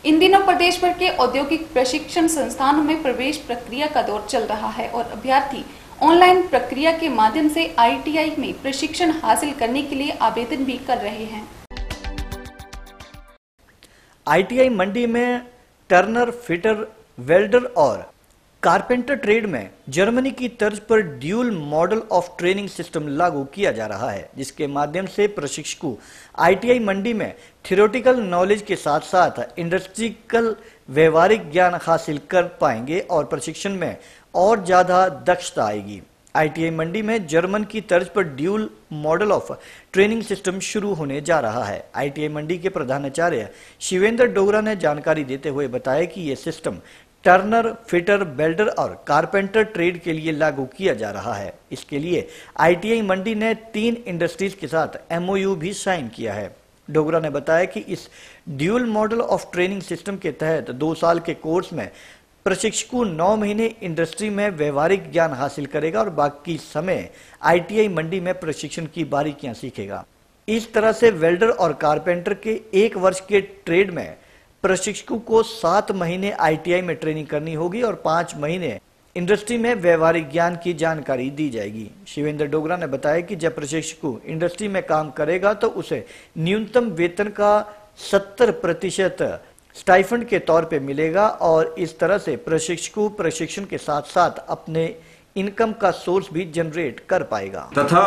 इन दिनों प्रदेश भर के औद्योगिक प्रशिक्षण संस्थानों में प्रवेश प्रक्रिया का दौर चल रहा है और अभ्यर्थी ऑनलाइन प्रक्रिया के माध्यम से ITI में प्रशिक्षण हासिल करने के लिए आवेदन भी कर रहे हैं। ITI मंडी में टर्नर, फिटर, वेल्डर और कारपेंटर ट्रेड में जर्मनी की तर्ज पर dual model of training system लागू किया जा रहा है, जिसके माध्यम से प्रशिक्षु ITI मंडी में थियोरेटिकल नॉलेज के साथ साथ इंडस्ट्रियल व्यवहारिक ज्ञान हासिल कर पाएंगे और प्रशिक्षण में और ज्यादा दक्षता आएगी। ITI मंडी में जर्मन की तर्ज पर dual model of training system शुरू होने जा रहा है। ITI मंडी के प्रधानाचार्य शिवेंद्र डोगरा ने जानकारी देते हुए बताया कि यह सिस्टम टर्नर, फिटर, वेल्डर और कारपेंटर ट्रेड के लिए लागू किया जा रहा है। इसके लिए ITI मंडी ने 3 इंडस्ट्रीज के साथ MOU भी साइन किया है। डोगरा ने बताया कि इस dual model of training system के तहत 2 साल के कोर्स में प्रशिक्षु 9 महीने इंडस्ट्री में व्यवहारिक ज्ञान हासिल करेगा और बाकी समय ITI मंडी में प्रशिक्षण की बारीकियां सीखेगा। इस तरह से वेल्डर और कारपेंटर के 1 वर्ष के ट्रेड में प्रशिक्षु को 7 महीने ITI में ट्रेनिंग करनी होगी और 5 महीने इंडस्ट्री में व्यवहारिक ज्ञान की जानकारी दी जाएगी। शिवेंद्र डोगरा ने बताया कि जब प्रशिक्षु इंडस्ट्री में काम करेगा तो उसे न्यूनतम वेतन का 70% स्टाइफंड के तौर पे मिलेगा और इस तरह से प्रशिक्षु प्रशिक्षण के साथ साथ अपने इनकम का सोर्स भी जनरेट कर पाएगा। तथा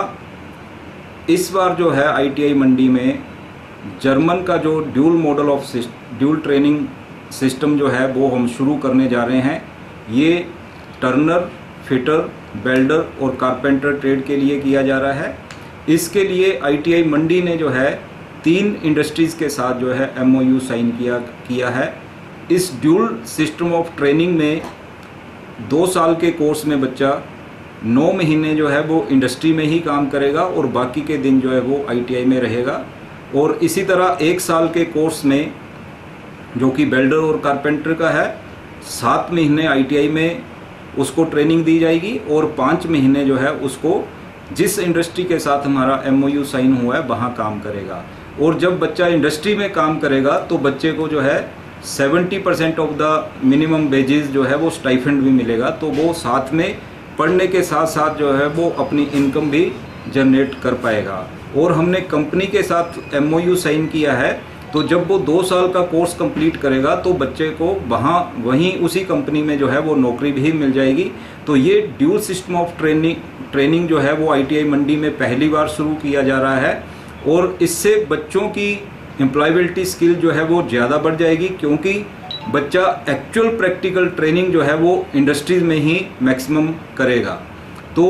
इस बार जो है ITI मंडी में जर्मन का जो ड्यूल ट्रेनिंग सिस्टम जो है वो हम शुरू करने जा रहे हैं। ये टर्नर, फिटर, वेल्डर और कारपेंटर ट्रेड के लिए किया जा रहा है। इसके लिए ITI मंडी ने जो है 3 इंडस्ट्रीज के साथ जो है MOU साइन किया है। इस ड्यूल सिस्टम ऑफ ट्रेनिंग में 2 साल के कोर्स में बच्चा 9 महीने जो है वो इंडस्ट्री में ही काम करेगा और बाकी के दिन जो है वो ITI में रहेगा। और इसी तरह 1 साल के कोर्स में जो कि वेल्डर और कारपेंटर का है 7 महीने ITI में उसको ट्रेनिंग दी जाएगी और 5 महीने जो है उसको जिस इंडस्ट्री के साथ हमारा MOU साइन हुआ है वहाँ काम करेगा। और जब बच्चा इंडस्ट्री में काम करेगा तो बच्चे को जो है 70% ऑफ द मिनिमम वेजेस जो है वो स्टाइफंड भी मिलेगा। तो वो साथ में पढ़ने के साथ साथ जो है वो अपनी इनकम भी जनरेट कर पाएगा। और हमने कंपनी के साथ MOU साइन किया है, तो जब वो 2 साल का कोर्स कंप्लीट करेगा तो बच्चे को वहीं उसी कंपनी में जो है वो नौकरी भी मिल जाएगी। तो ये ड्यूल सिस्टम ऑफ ट्रेनिंग जो है वो ITI मंडी में पहली बार शुरू किया जा रहा है और इससे बच्चों की एम्प्लॉयबिलिटी स्किल जो है वो ज़्यादा बढ़ जाएगी, क्योंकि बच्चा एक्चुअल प्रैक्टिकल ट्रेनिंग जो है वो इंडस्ट्रीज में ही मैक्सिमम करेगा। तो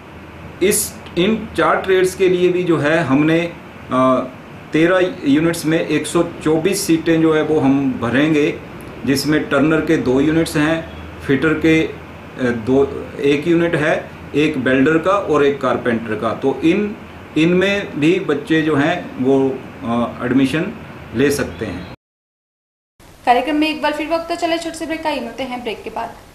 इन 4 ट्रेड्स के लिए भी जो है हमने 13 यूनिट्स में 124 सीटें जो है वो हम भरेंगे, जिसमें टर्नर के 2 यूनिट्स हैं, फिटर के 1 यूनिट है, एक वेल्डर का और एक कारपेंटर का। तो इनमें भी बच्चे जो हैं वो एडमिशन ले सकते हैं। कार्यक्रम में एक बार फिर वक्त चले छोटे से ब्रेक का, मिलते हैं ब्रेक के बाद।